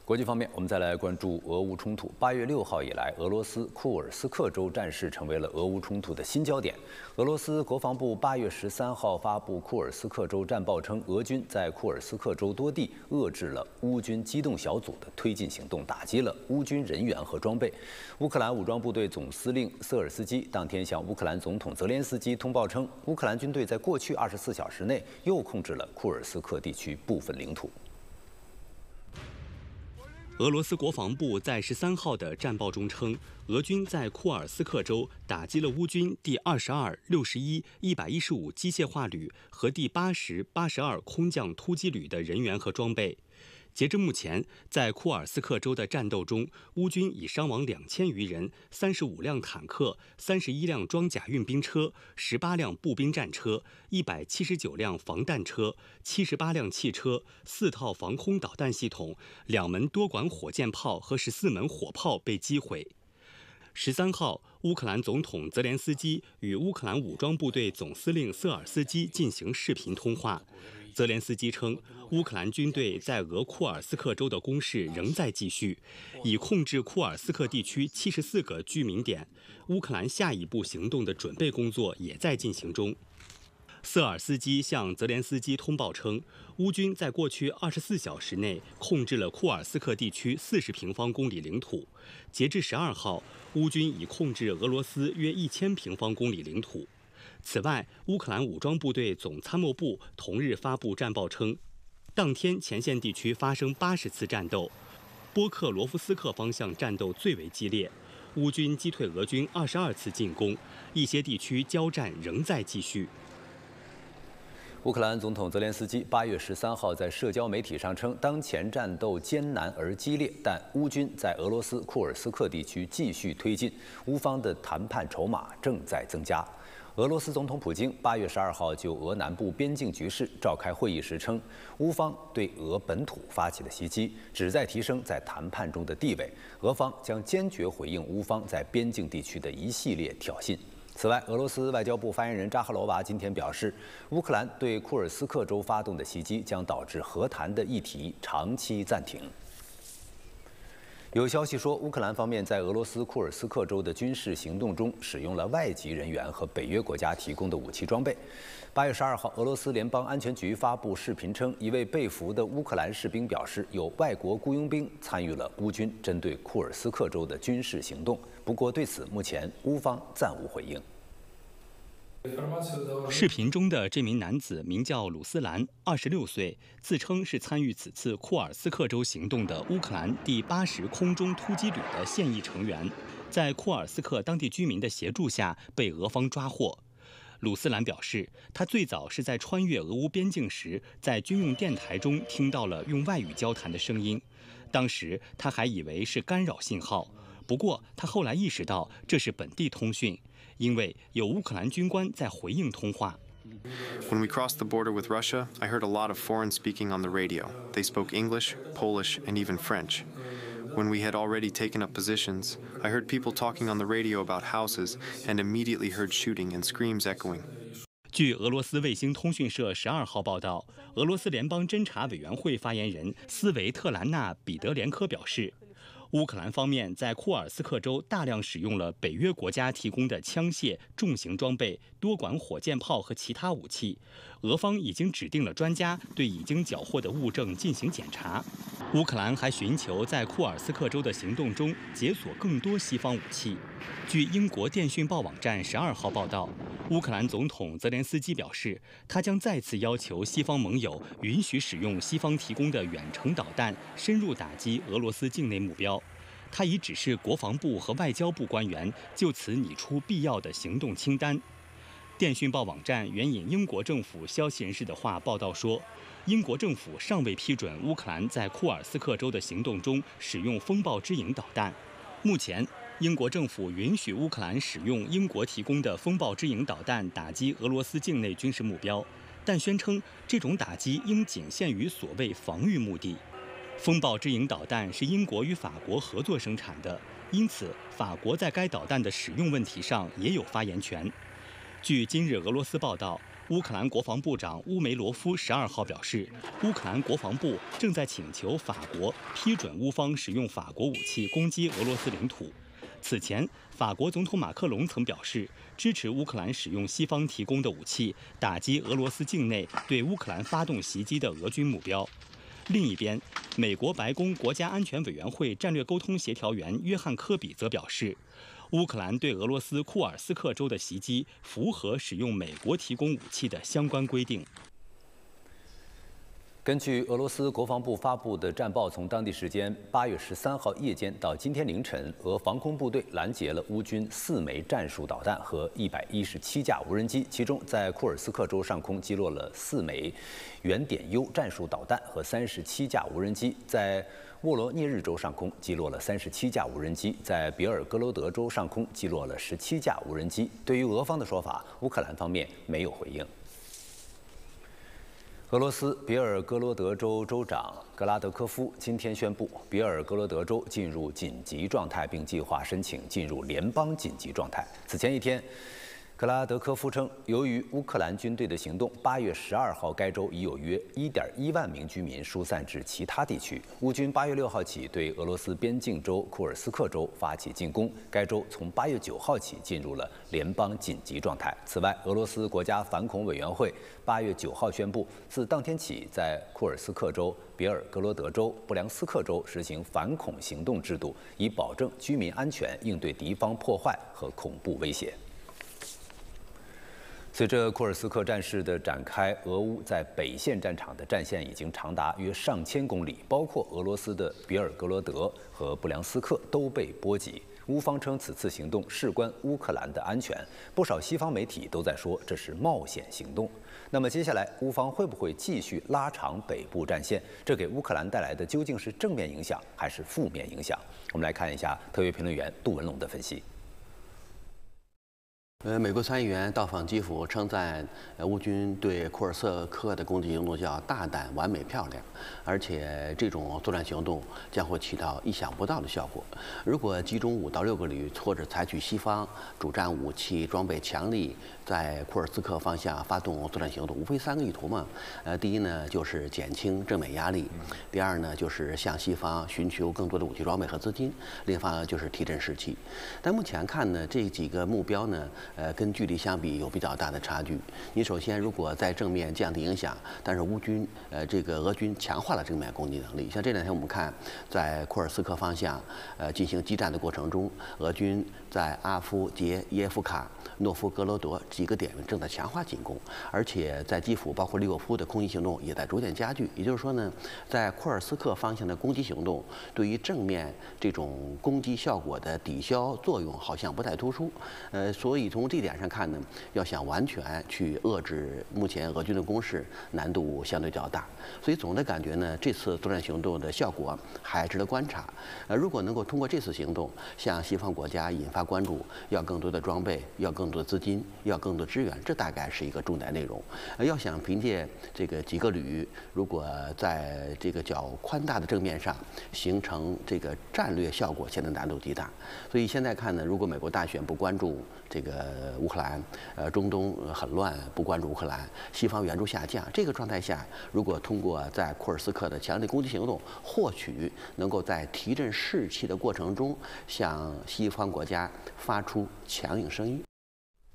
国际方面，我们再来关注俄乌冲突。8月6号以来，俄罗斯库尔斯克州战事成为了俄乌冲突的新焦点。俄罗斯国防部8月13号发布库尔斯克州战报称，俄军在库尔斯克州多地遏制了乌军机动小组的推进行动，打击了乌军人员和装备。乌克兰武装部队总司令瑟尔斯基当天向乌克兰总统泽连斯基通报称，乌克兰军队在过去24小时内又控制了库尔斯克地区部分领土。 俄罗斯国防部在13号的战报中称，俄军在库尔斯克州打击了乌军第22、61、115机械化旅和第80、82空降突击旅的人员和装备。截至目前，在库尔斯克州的战斗中，乌军已伤亡2000余人，35辆坦克、31辆装甲运兵车、18辆步兵战车、179辆防弹车、78辆汽车、4套防空导弹系统、2门多管火箭炮和14门火炮被击毁。13号，乌克兰总统泽连斯基与乌克兰武装部队总司令瑟尔斯基进行视频通话。泽连斯基称，乌克兰军队在俄库尔斯克州的攻势仍在继续，已控制库尔斯克地区74个居民点。乌克兰下一步行动的准备工作也在进行中。瑟尔斯基向泽连斯基通报称，乌军在过去24小时内控制了库尔斯克地区40平方公里领土。截至12号，乌军已控制俄罗斯约1000平方公里领土。此外，乌克兰武装部队总参谋部同日发布战报称，当天前线地区发生80次战斗，波克罗夫斯克方向战斗最为激烈，乌军击退俄军22次进攻，一些地区交战仍在继续。 乌克兰总统泽连斯基8月13号在社交媒体上称，当前战斗艰难而激烈，但乌军在俄罗斯库尔斯克地区继续推进，乌方的谈判筹码正在增加。俄罗斯总统普京8月12号就俄南部边境局势召开会议时称，乌方对俄本土发起的袭击，旨在提升在谈判中的地位，俄方将坚决回应乌方在边境地区的一系列挑衅。 此外，俄罗斯外交部发言人扎哈罗娃今天表示，乌克兰对库尔斯克州发动的袭击将导致和谈的议题长期暂停。有消息说，乌克兰方面在俄罗斯库尔斯克州的军事行动中使用了外籍人员和北约国家提供的武器装备。8月12号，俄罗斯联邦安全局发布视频称，一位被俘的乌克兰士兵表示，有外国雇佣兵参与了乌军针对库尔斯克州的军事行动。不过，对此目前乌方暂无回应。 视频中的这名男子名叫鲁斯兰，26岁，自称是参与此次库尔斯克州行动的乌克兰第80空中突击旅的现役成员，在库尔斯克当地居民的协助下被俄方抓获。鲁斯兰表示，他最早是在穿越俄乌边境时，在军用电台中听到了用外语交谈的声音，当时他还以为是干扰信号，不过他后来意识到这是本地通讯。 因为有乌克兰军官在回应通话。 When we crossed the border with Russia, I heard a lot of foreign speaking on the radio. They spoke English, Polish, and even French. When we had already taken up positions, I heard people talking on the radio about houses and immediately heard shooting and screams echoing. 据俄罗斯卫星通讯社12号报道，俄罗斯联邦侦察委员会发言人斯维特兰娜·彼得连科表示。 乌克兰方面在库尔斯克州大量使用了北约国家提供的枪械、重型装备、多管火箭炮和其他武器。俄方已经指定了专家对已经缴获的物证进行检查。乌克兰还寻求在库尔斯克州的行动中解锁更多西方武器。据英国电讯报网站12号报道，乌克兰总统泽连斯基表示，他将再次要求西方盟友允许使用西方提供的远程导弹深入打击俄罗斯境内目标。 他已指示国防部和外交部官员就此拟出必要的行动清单。电讯报网站援引英国政府消息人士的话报道说，英国政府尚未批准乌克兰在库尔斯克州的行动中使用风暴之影导弹。目前，英国政府允许乌克兰使用英国提供的风暴之影导弹打击俄罗斯境内军事目标，但宣称这种打击应仅限于所谓防御目的。 风暴之影导弹是英国与法国合作生产的，因此法国在该导弹的使用问题上也有发言权。据今日俄罗斯报道， 乌克兰国防部长乌梅罗夫12号表示，乌克兰国防部正在请求法国批准乌方使用法国武器攻击俄罗斯领土。此前，法国总统马克龙曾表示支持乌克兰使用西方提供的武器打击俄罗斯境内对乌克兰发动袭击的俄军目标。另一边，美国白宫国家安全委员会战略沟通协调员约翰·科比则表示，乌克兰对俄罗斯库尔斯克州的袭击符合使用美国提供武器的相关规定。 根据俄罗斯国防部发布的战报，从当地时间8月13号夜间到今天凌晨，俄防空部队拦截了乌军4枚战术导弹和117架无人机，其中在库尔斯克州上空击落了4枚原点 U 战术导弹和37架无人机，在沃罗涅日州上空击落了37架无人机，在别尔哥罗德州上空击落了17架无人机。对于俄方的说法，乌克兰方面没有回应。俄罗斯别尔哥罗德州州长格拉德科夫今天宣布，别尔哥罗德州进入紧急状态，并计划申请进入联邦紧急状态。此前一天，格拉德科夫称，由于乌克兰军队的行动，8月12号该州已有约1.1万名居民疏散至其他地区。乌军8月6号起对俄罗斯边境州库尔斯克州发起进攻，该州从8月9号起进入了联邦紧急状态。此外，俄罗斯国家反恐委员会8月9号宣布，自当天起，在库尔斯克州、别尔哥罗德州、布良斯克州实行反恐行动制度，以保证居民安全，应对敌方破坏和恐怖威胁。随着库尔斯克战事的展开，俄乌在北线战场的战线已经长达约上千公里，包括俄罗斯的别尔哥罗德和布良斯克都被波及。乌方称此次行动事关乌克兰的安全，不少西方媒体都在说这是冒险行动。那么接下来乌方会不会继续拉长北部战线？这给乌克兰带来的究竟是正面影响还是负面影响？我们来看一下特约评论员杜文龙的分析。 美国参议员到访基辅，称赞乌军对库尔斯克的攻击行动叫大胆、完美、漂亮，而且这种作战行动将会起到意想不到的效果。如果集中5到6个旅，或者采取西方主战武器装备强力，在库尔斯克方向发动作战行动，无非3个意图嘛。第一呢，就是减轻正美压力；第二呢，就是向西方寻求更多的武器装备和资金；另一方就是提振士气。但目前看呢，这几个目标呢，跟距离相比有比较大的差距。你首先如果在正面降低影响，但是乌军这个俄军强化了正面攻击能力。像这2天我们看，在库尔斯克方向进行激战的过程中，俄军在阿夫杰耶夫卡、诺夫哥罗德几个点正在强化进攻，而且在基辅包括利沃夫的空袭行动也在逐渐加剧。也就是说呢，在库尔斯克方向的攻击行动对于正面这种攻击效果的抵消作用好像不太突出。所以从这点上看呢，要想完全去遏制目前俄军的攻势，难度相对较大。所以总的感觉呢，这次作战行动的效果还值得观察。如果能够通过这次行动向西方国家引发关注，要更多的装备，要更多的资金，要更多支援，这大概是一个重点内容。要想凭借这个几个旅，如果在这个较宽大的正面上形成这个战略效果，现在难度极大。所以现在看呢，如果美国大选不关注这个乌克兰，中东很乱，不关注乌克兰，西方援助下降，这个状态下，如果通过在库尔斯克的强力攻击行动，或许能够在提振士气的过程中，向西方国家发出强硬声音，